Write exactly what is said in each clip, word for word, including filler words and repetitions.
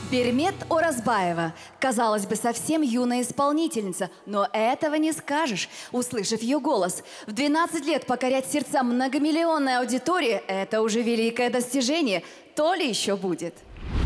Бермет Оразбаева. Казалось бы, совсем юная исполнительница, но этого не скажешь, услышав ее голос. В двенадцать лет покорять сердца многомиллионной аудитории – это уже великое достижение. То ли еще будет.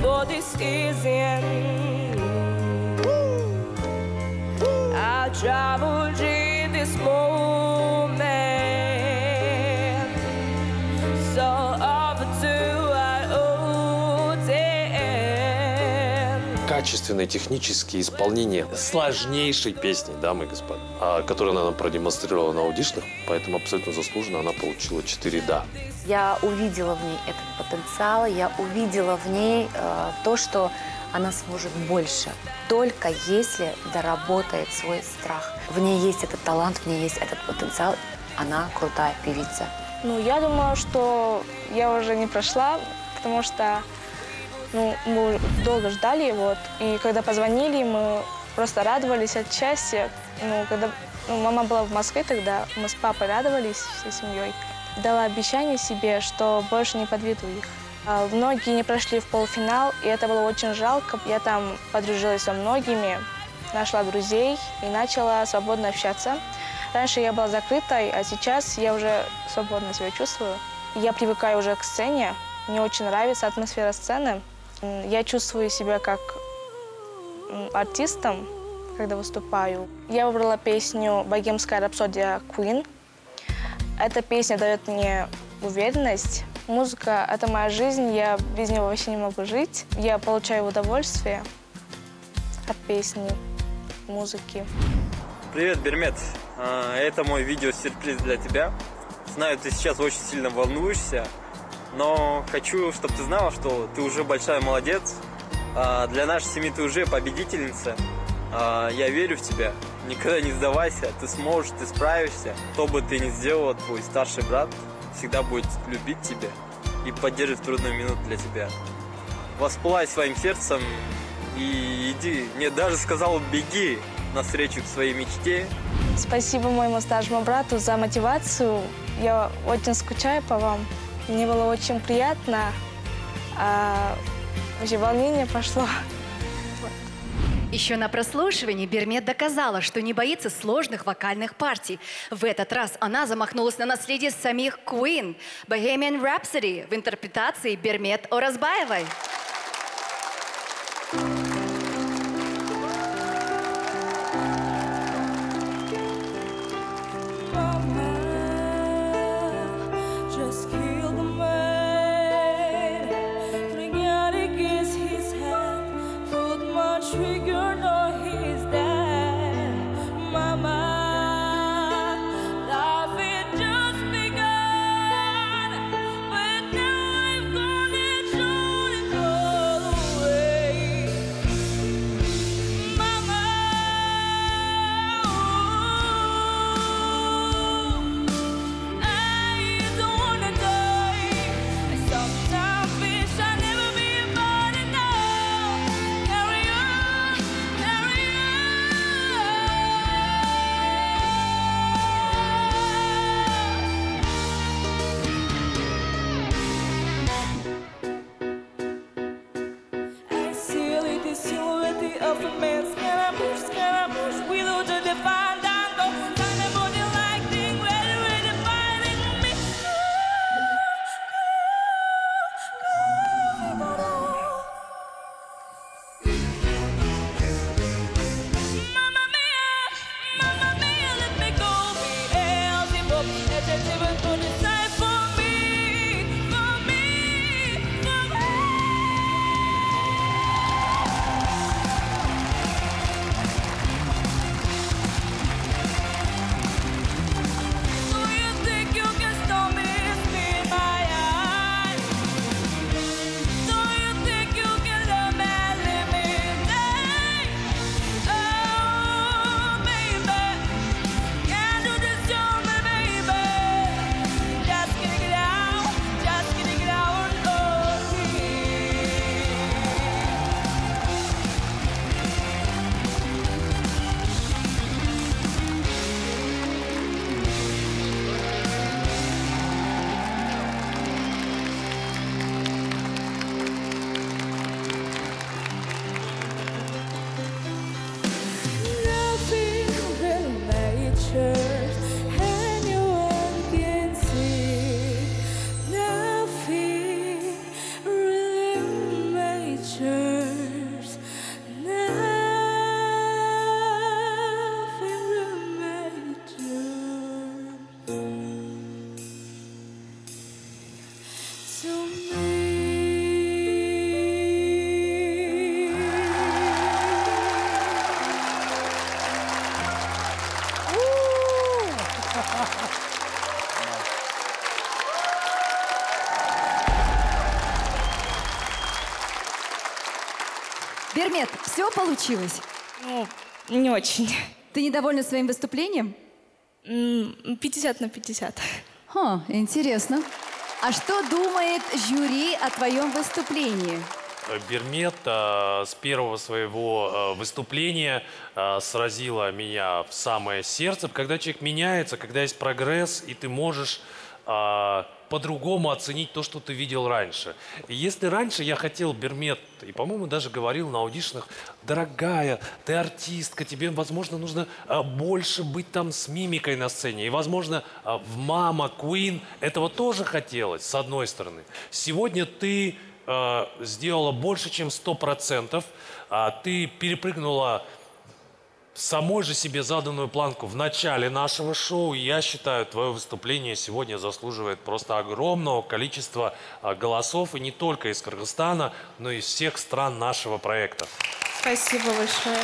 Качественное технические исполнение сложнейшей песни, дамы и господа, а, которую она нам продемонстрировала на аудишнах, поэтому абсолютно заслуженно она получила четыре «да». Я увидела в ней этот потенциал, я увидела в ней э, то, что она сможет больше, только если доработает свой страх. В ней есть этот талант, в ней есть этот потенциал, она крутая певица. Ну, я думаю, что я уже не прошла, потому что ну, мы долго ждали, вот, и когда позвонили, мы просто радовались от счастья. Ну, когда ну, мама была в Москве тогда, мы с папой радовались всей семьей. Дала обещание себе, что больше не подведу их. А многие не прошли в полуфинал, и это было очень жалко. Я там подружилась со многими, нашла друзей и начала свободно общаться. Раньше я была закрытой, а сейчас я уже свободно себя чувствую. Я привыкаю уже к сцене, мне очень нравится атмосфера сцены. Я чувствую себя как артистом, когда выступаю. Я выбрала песню «Богемская рапсодия» Queen. Эта песня дает мне уверенность. Музыка – это моя жизнь, я без нее вообще не могу жить. Я получаю удовольствие от песни, музыки. Привет, Бермет. Это мой видео-сюрприз для тебя. Знаю, ты сейчас очень сильно волнуешься, но хочу, чтобы ты знала, что ты уже большая молодец. Для нашей семьи ты уже победительница. Я верю в тебя. Никогда не сдавайся, ты сможешь, ты справишься. Что бы ты ни сделала, твой старший брат всегда будет любить тебя и поддержит в трудную минуту для тебя. Воспылай своим сердцем и иди. Мне даже сказал, беги навстречу к своей мечте. Спасибо моему старшему брату за мотивацию. Я очень скучаю по вам. Мне было очень приятно. А, вообще волнение пошло. Еще на прослушивании Бермет доказала, что не боится сложных вокальных партий. В этот раз она замахнулась на наследие самих Queen. Bohemian Rhapsody в интерпретации Бермет Оразбаевой. matters. Nothing will matter to me. Бермет, все получилось? Ну, не очень. Ты недовольна своим выступлением? пятьдесят на пятьдесят. Ха, интересно. А что думает жюри о твоем выступлении? Бермет э, с первого своего э, выступления э, сразила меня в самое сердце. Когда человек меняется, когда есть прогресс, и ты можешь э, по-другому оценить то, что ты видел раньше. И если раньше я хотел, Бермет, и, по-моему, даже говорил на аудишнах: дорогая, ты артистка, тебе, возможно, нужно э, больше быть там с мимикой на сцене. И, возможно, э, в «Мама», «Queen» этого тоже хотелось, с одной стороны. Сегодня ты э, сделала больше, чем сто процентов. Э, ты перепрыгнула самой же себе заданную планку в начале нашего шоу. Я считаю, твое выступление сегодня заслуживает просто огромного количества а, голосов. И не только из Кыргызстана, но и из всех стран нашего проекта. Спасибо большое.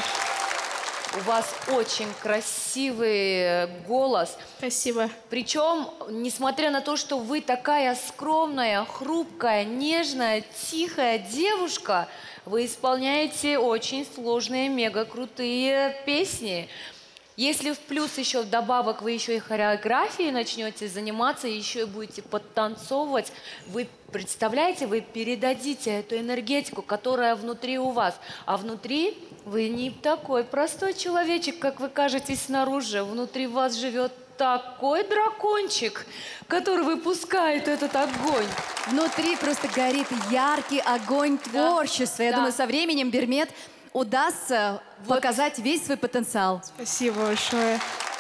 У вас очень красивый голос. Спасибо. Причем, несмотря на то, что вы такая скромная, хрупкая, нежная, тихая девушка, вы исполняете очень сложные, мега крутые песни. Если в плюс еще вдобавок вы еще и хореографией начнете заниматься, еще и будете подтанцовывать, вы представляете, вы передадите эту энергетику, которая внутри у вас. А внутри вы не такой простой человечек, как вы кажетесь снаружи. Внутри вас живет такой дракончик, который выпускает этот огонь. Внутри просто горит яркий огонь творчества. Я да. думаю, со временем Бермет удастся Вот. показать весь свой потенциал. Спасибо большое.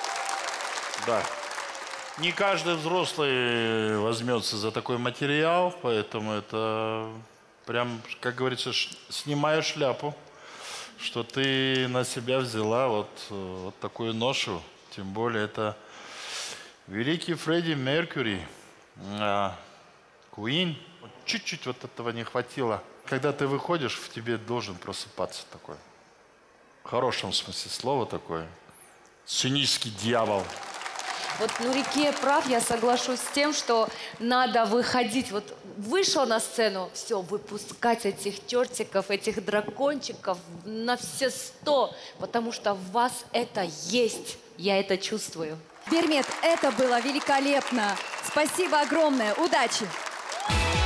Да. Не каждый взрослый возьмется за такой материал, поэтому это прям, как говорится, ш- снимаю шляпу, что ты на себя взяла вот, вот такую ношу. Тем более это великий Фредди Меркьюри, а, Queen. Вот чуть-чуть вот этого не хватило. Когда ты выходишь, в тебе должен просыпаться такой. В хорошем смысле слова такой. Сценический дьявол. Вот Нурике прав, я соглашусь с тем, что надо выходить. Вот вышла на сцену, все, выпускать этих чертиков, этих дракончиков на все сто, потому что в вас это есть. Я это чувствую. Бермет, это было великолепно. Спасибо огромное. Удачи!